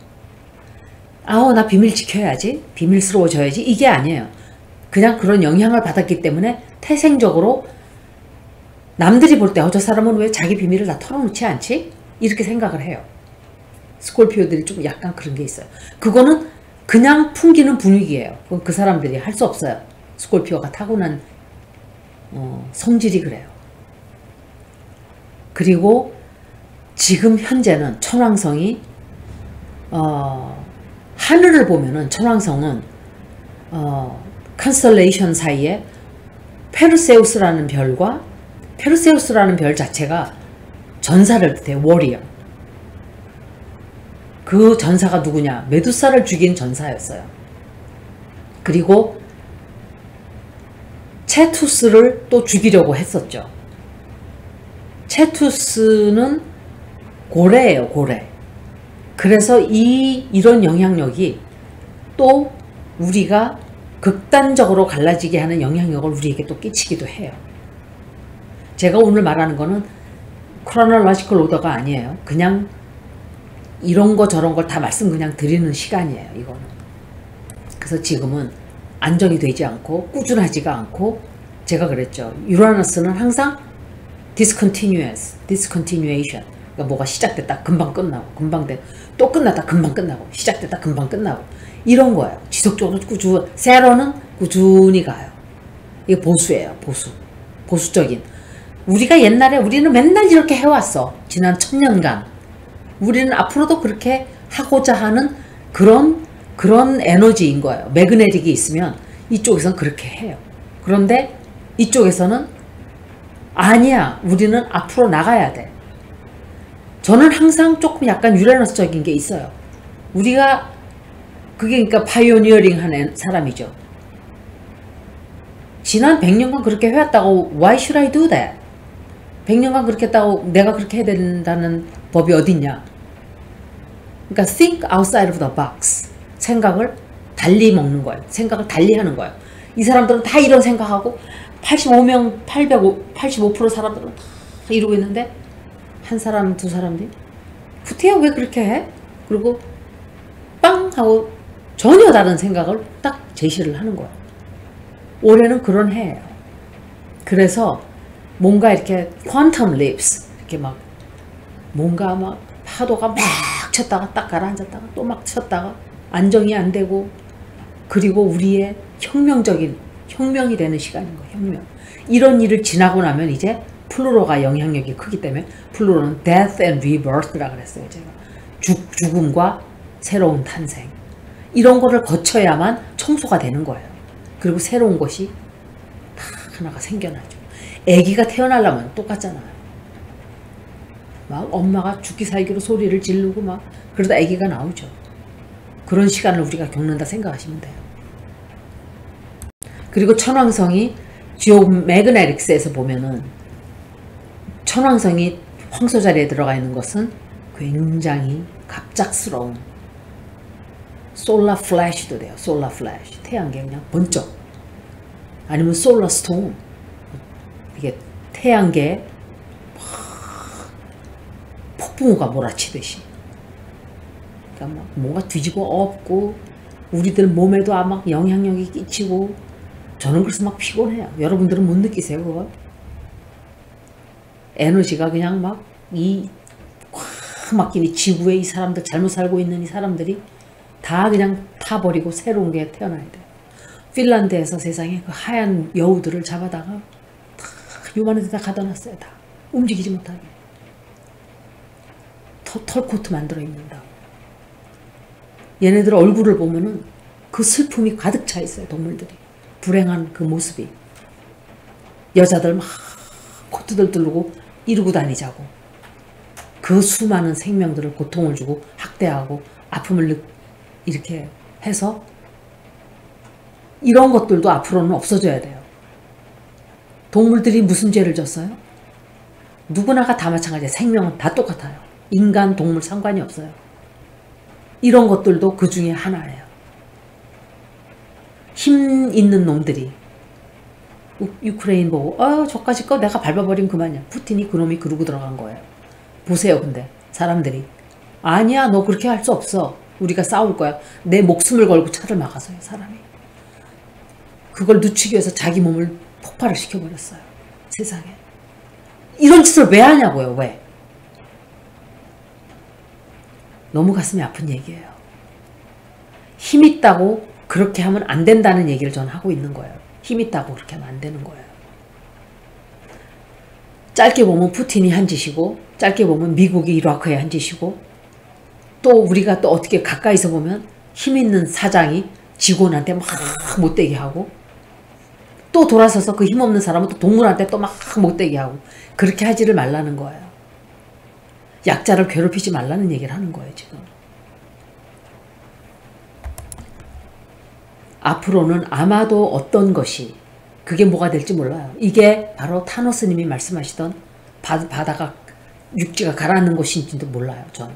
나 비밀 지켜야지. 비밀스러워져야지. 이게 아니에요. 그냥 그런 영향을 받았기 때문에 태생적으로 남들이 볼 때 저 사람은 왜 자기 비밀을 다 털어놓지 않지? 이렇게 생각을 해요. 스콜피오들이 좀 약간 그런 게 있어요. 그거는 그냥 풍기는 분위기예요. 그건 그 사람들이 할 수 없어요. 스콜피오가 타고난 성질이 그래요. 그리고 지금 현재는 천왕성이 하늘을 보면은 천왕성은 컨스텔레이션 사이에 페르세우스라는 별과 페르세우스라는 별 자체가 전사를 뜻해요. 워리어. 그 전사가 누구냐? 메두사를 죽인 전사였어요. 그리고 체투스를 또 죽이려고 했었죠. 체투스는 고래예요, 고래. 그래서 이런 영향력이 또 우리가 극단적으로 갈라지게 하는 영향력을 우리에게 또 끼치기도 해요. 제가 오늘 말하는 거는 크로놀로지컬 오더가 아니에요. 그냥 이런 거 저런 걸 다 말씀 그냥 드리는 시간이에요, 이거는. 그래서 지금은 안정이 되지 않고 꾸준하지가 않고, 제가 그랬죠. 유라너스는 항상 discontinuation. 그러니까 뭐가 시작됐다 금방 끝나고, 금방 또 끝났다 금방 끝나고, 시작됐다 금방 끝나고, 이런 거예요. 지속적으로 세로는 꾸준히 가요. 이게 보수예요. 보수적인. 우리는 맨날 이렇게 해왔어. 지난 1000년간. 우리는 앞으로도 그렇게 하고자 하는 그런 에너지인 거예요. 매그네틱이 있으면 이쪽에서는 그렇게 해요. 그런데 이쪽에서는 아니야. 우리는 앞으로 나가야 돼. 저는 항상 조금 약간 유레너스적인 게 있어요. 우리가 그게 그러니까 파이오니어링 하는 사람이죠. 지난 100년간 그렇게 해왔다고 why should I do that? 100년간 그렇게 했다고 내가 그렇게 해야 된다는 법이 어딨냐. 그러니까 think outside of the box. 생각을 달리 먹는 거예요. 생각을 달리 하는 거예요. 이 사람들은 다 이런 생각하고 85% 사람들은 다 이러고 있는데 한 사람, 두 사람들이 푸티야 왜 그렇게 해? 그리고 빵 하고 전혀 다른 생각을 딱 제시를 하는 거예요. 올해는 그런 해예요. 그래서 뭔가 이렇게 퀀텀 립스 이렇게 막 뭔가 막 파도가 막 쳤다가 딱 가라앉았다가 또 막 쳤다가 안정이 안 되고, 그리고 우리의 혁명이 되는 시간인 거예요. 혁명. 이런 일을 지나고 나면 이제 플루토가 영향력이 크기 때문에 플루토는 death and rebirth라고 그랬어요. 제가 죽음과 새로운 탄생, 이런 거를 거쳐야만 청소가 되는 거예요. 그리고 새로운 것이 다 하나가 생겨나죠. 아기가 태어나려면 똑같잖아요. 막 엄마가 죽기 살기로 소리를 지르고 막 그러다 아기가 나오죠. 그런 시간을 우리가 겪는다 생각하시면 돼요. 그리고 천왕성이 지오매그네틱스에서 보면은 천왕성이 황소 자리에 들어가 있는 것은 굉장히 갑작스러운 솔라 플래시도 돼요. 솔라 플래시. 태양계 그냥 번쩍. 아니면 솔라 스톰. 이게 태양계에 폭풍우가 몰아치듯이. 그러니까 막 뭔가 뒤집어 엎고 우리들 몸에도 막 영향력이 끼치고, 저는 그래서 막 피곤해요. 여러분들은 못 느끼세요, 그거? 에너지가 그냥 막 확 막히니 지구에 이 사람들 잘못 살고 있는 이 사람들이 다 그냥 타버리고 새로운 게 태어나야 돼요. 핀란드에서 세상에 그 하얀 여우들을 잡아다가 다 요만한 데다 가둬놨어요. 다 움직이지 못하게. 털코트 만들어 입는다고. 얘네들 얼굴을 보면은 그 슬픔이 가득 차 있어요. 동물들이. 불행한 그 모습이. 여자들 막 코트들 두르고 이러고 다니자고. 그 수많은 생명들을 고통을 주고 학대하고 아픔을 이렇게 해서 이런 것들도 앞으로는 없어져야 돼요. 동물들이 무슨 죄를 졌어요? 누구나가 다 마찬가지예요. 생명은 다 똑같아요. 인간, 동물 상관이 없어요. 이런 것들도 그 중에 하나예요. 힘 있는 놈들이 유크레인 보고 저까지 거 내가 밟아버리면 그만이야. 푸틴이 그놈이 그러고 들어간 거예요. 보세요. 근데 사람들이 아니야 너 그렇게 할 수 없어. 우리가 싸울 거야. 내 목숨을 걸고 차를 막아서요. 사람이. 그걸 늦추기 위해서 자기 몸을 폭발을 시켜버렸어요. 세상에. 이런 짓을 왜 하냐고요. 왜? 너무 가슴이 아픈 얘기예요. 힘 있다고 그렇게 하면 안 된다는 얘기를 저는 하고 있는 거예요. 힘 있다고 그렇게 하면 안 되는 거예요. 짧게 보면 푸틴이 한 짓이고, 짧게 보면 미국이 이라크에 한 짓이고, 또 우리가 또 어떻게 가까이서 보면 힘 있는 사장이 직원한테 막 못되게 하고, 또 돌아서서 그 힘없는 사람은 또 동물한테 또 막 못되게 하고 그렇게 하지를 말라는 거예요. 약자를 괴롭히지 말라는 얘기를 하는 거예요, 지금. 앞으로는 아마도 어떤 것이 그게 뭐가 될지 몰라요. 이게 바로 타노스님이 말씀하시던 바다가 육지가 가라앉는 곳인지도 몰라요. 저는.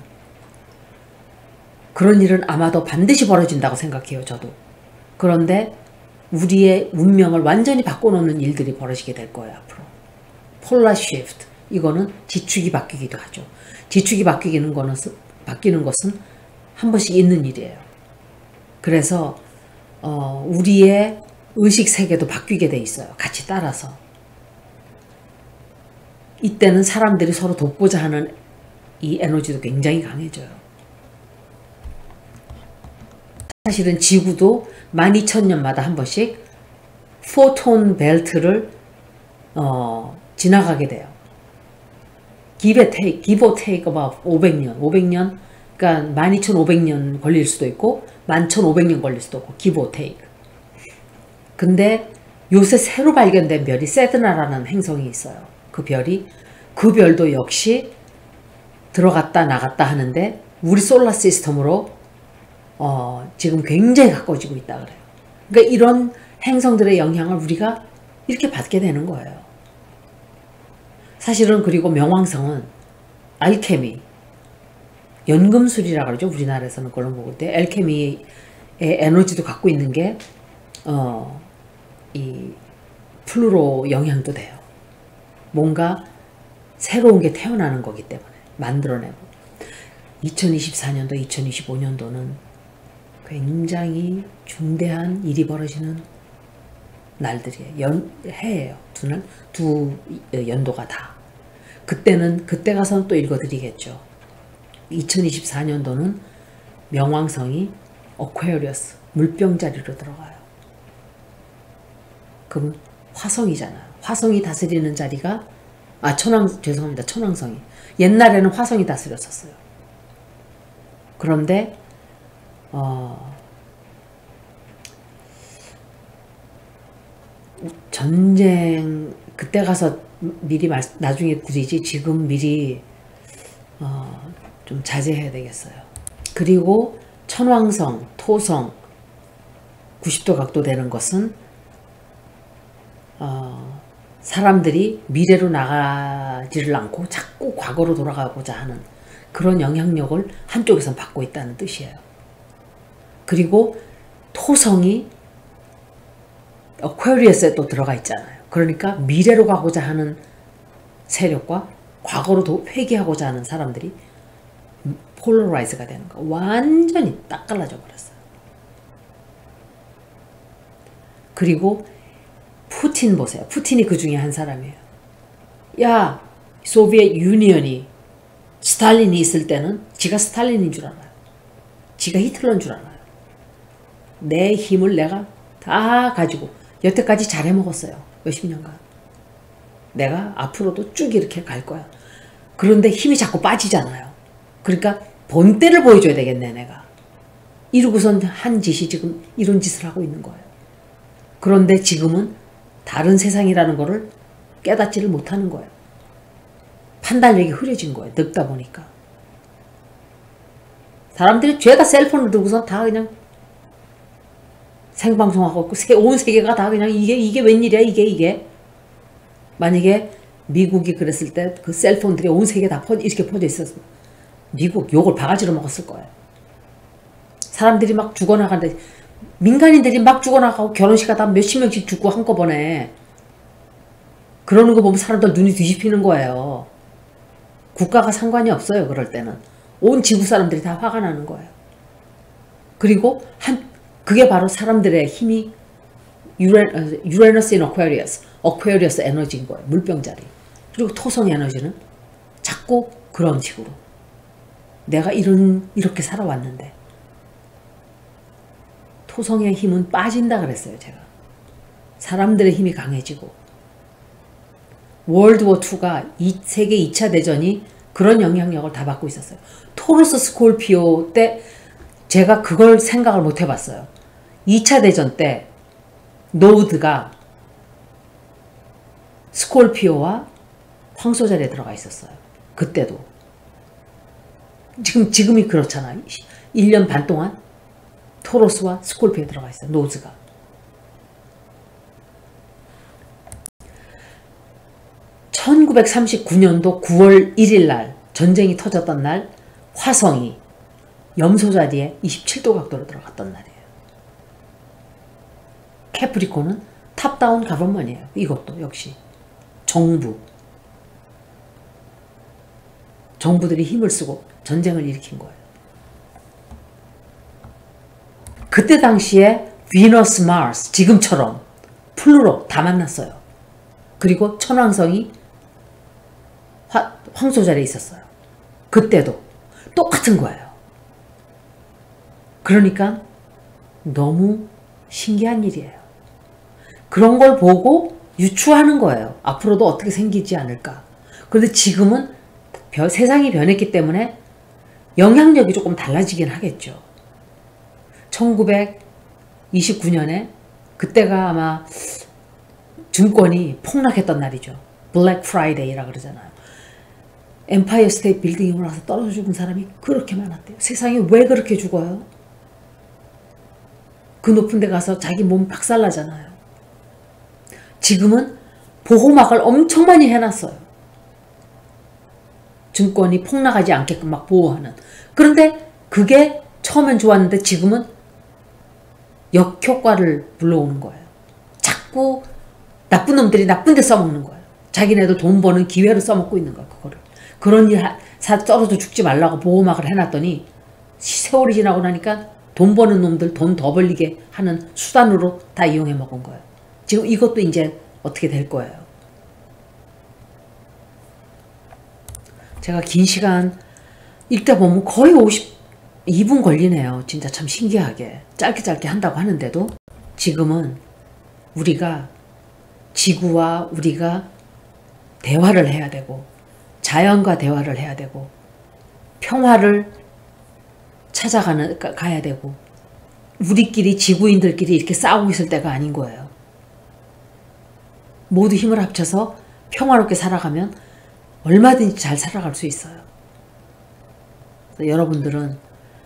그런 일은 아마도 반드시 벌어진다고 생각해요. 저도. 그런데 우리의 운명을 완전히 바꿔놓는 일들이 벌어지게 될 거예요. 앞으로. 폴라 시프트. 이거는 지축이 바뀌기도 하죠. 지축이 바뀌는 것은 한 번씩 있는 일이에요. 그래서 우리의 의식 세계도 바뀌게 돼 있어요. 같이 따라서. 이때는 사람들이 서로 돕고자 하는 이 에너지도 굉장히 강해져요. 사실은 지구도 12,000년마다 한 번씩 포톤 벨트를 지나가게 돼요. give or take about 500년. 500년, 그러니까 12,500년 걸릴 수도 있고 11,500년 걸릴 수도 있고 give or take. 근데 요새 새로 발견된 별이 세드나라는 행성이 있어요. 그 별도 역시 들어갔다 나갔다 하는데 우리 솔라 시스템으로 지금 굉장히 가까워지고 있다 그래요. 그러니까 이런 행성들의 영향을 우리가 이렇게 받게 되는 거예요. 사실은 그리고 명왕성은 알케미, 연금술이라 그러죠. 우리나라에서는 그걸 먹을 때 알케미의 에너지도 갖고 있는 게 이 플루로 영향도 돼요. 뭔가 새로운 게 태어나는 거기 때문에 만들어내고 2024년도, 2025년도는 굉장히 중대한 일이 벌어지는 날들이에요. 해예요. 두 연도가 다. 그때 가서는 또 읽어드리겠죠. 2024년도는 명왕성이 어퀘리어스, 물병자리로 들어가요. 그럼 화성이잖아요. 화성이 다스리는 자리가 천왕성이. 옛날에는 화성이 다스렸었어요. 그런데 전쟁 그때 가서 미리 나중에 드리지 지금 미리 좀 자제해야 되겠어요. 그리고 천왕성, 토성 90도 각도 되는 것은 사람들이 미래로 나가지를 않고 자꾸 과거로 돌아가고자 하는 그런 영향력을 한쪽에선 받고 있다는 뜻이에요. 그리고 토성이 어퀘리어스에 또 들어가 있잖아요. 그러니까 미래로 가고자 하는 세력과 과거로 회귀하고자 하는 사람들이 폴러라이즈가 되는 거. 완전히 딱 갈라져 버렸어요. 그리고 푸틴 보세요. 푸틴이 그 중에 한 사람이에요. 야, 소비에트 유니언이 스탈린이 있을 때는 지가 스탈린인 줄 알아요. 지가 히틀러인 줄 알아요. 내 힘을 내가 다 가지고 여태까지 잘 해먹었어요. 몇십 년간. 내가 앞으로도 쭉 이렇게 갈 거야. 그런데 힘이 자꾸 빠지잖아요. 그러니까 본때를 보여줘야 되겠네, 내가. 이러고선 한 짓이 지금 이런 짓을 하고 있는 거예요. 그런데 지금은 다른 세상이라는 거를 깨닫지를 못하는 거예요. 판단력이 흐려진 거예요. 늙다 보니까. 사람들이 죄다 셀폰을 들고서 다 그냥 생방송하고 온 세계가 다 그냥 이게 웬일이야 이게. 만약에 미국이 그랬을 때 그 셀폰들이 온 세계에 다 이렇게 퍼져 있었으면 미국 욕을 바가지로 먹었을 거예요. 사람들이 막 죽어나가는데 민간인들이 막 죽어나가고 결혼식 하다 몇십 명씩 죽고 한꺼번에 그러는 거 보면 사람들 눈이 뒤집히는 거예요. 국가가 상관이 없어요. 그럴 때는. 온 지구 사람들이 다 화가 나는 거예요. 그리고 그게 바로 사람들의 힘이 유레너스 인 어퀘리어스 에너지인 거예요. 물병자리. 그리고 토성 에너지는 자꾸 그런 식으로 내가 이렇게 살아왔는데 토성의 힘은 빠진다 그랬어요. 제가. 사람들의 힘이 강해지고 월드워 2가 세계 2차 대전이 그런 영향력을 다 받고 있었어요. 토르스 스콜피오 때 제가 그걸 생각을 못 해봤어요. 2차 대전 때 노드가 스콜피오와 황소자리에 들어가 있었어요. 그때도. 지금이 그렇잖아요. 1년 반 동안 토로스와 스콜피오에 들어가 있어요. 노즈가. (1939년도 9월 1일) 날 전쟁이 터졌던 날 화성이 염소 자리에 27도 각도로 들어갔던 날이에요. 캐프리콘은 탑다운 가버먼이에요. 이것도 역시 정부들이 힘을 쓰고 전쟁을 일으킨 거예요. 그때 당시에 비너스, 마스, 지금처럼 플루로 다 만났어요. 그리고 천왕성이 황소 자리에 있었어요. 그때도 똑같은 거예요. 그러니까 너무 신기한 일이에요. 그런 걸 보고 유추하는 거예요. 앞으로도 어떻게 생기지 않을까. 그런데 지금은 세상이 변했기 때문에 영향력이 조금 달라지긴 하겠죠. 1929년에 그때가 아마 증권이 폭락했던 날이죠. 블랙 프라이데이라 그러잖아요. 엠파이어 스테이트 빌딩에 올라가서 떨어져 죽은 사람이 그렇게 많았대요. 세상에 왜 그렇게 죽어요? 그 높은 데 가서 자기 몸 박살나잖아요. 지금은 보호막을 엄청 많이 해놨어요. 증권이 폭락하지 않게끔 막 보호하는. 그런데 그게 처음엔 좋았는데 지금은 역효과를 불러오는 거예요. 자꾸 나쁜 놈들이 나쁜 데 써먹는 거예요. 자기네도 돈 버는 기회로 써먹고 있는 거예요. 그거를. 그런 일 떨어져 죽지 말라고 보호막을 해놨더니 세월이 지나고 나니까 돈 버는 놈들 돈 더 벌리게 하는 수단으로 다 이용해 먹은 거예요. 지금 이것도 이제 어떻게 될 거예요. 제가 긴 시간 읽다 보면 거의 52분 걸리네요. 진짜 참 신기하게. 짧게 한다고 하는데도 지금은 우리가 지구와 우리가 대화를 해야 되고 자연과 대화를 해야 되고 평화를 가야 되고 우리끼리 지구인들끼리 이렇게 싸우고 있을 때가 아닌 거예요. 모두 힘을 합쳐서 평화롭게 살아가면 얼마든지 잘 살아갈 수 있어요. 여러분들은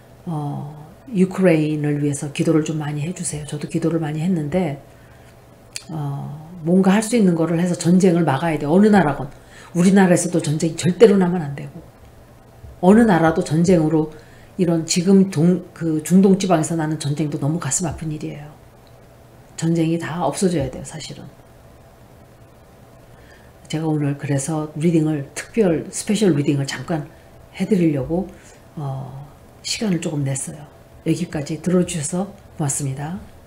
유크레인을 위해서 기도를 좀 많이 해주세요. 저도 기도를 많이 했는데 뭔가 할 수 있는 거를 해서 전쟁을 막아야 돼요. 어느 나라건. 우리나라에서도 전쟁이 절대로 나면 안 되고 어느 나라도 전쟁으로 이런 지금 중동 지방에서 나는 전쟁도 너무 가슴 아픈 일이에요. 전쟁이 다 없어져야 돼요. 사실은. 제가 오늘 그래서 스페셜 리딩을 잠깐 해드리려고 시간을 조금 냈어요. 여기까지 들어주셔서 고맙습니다.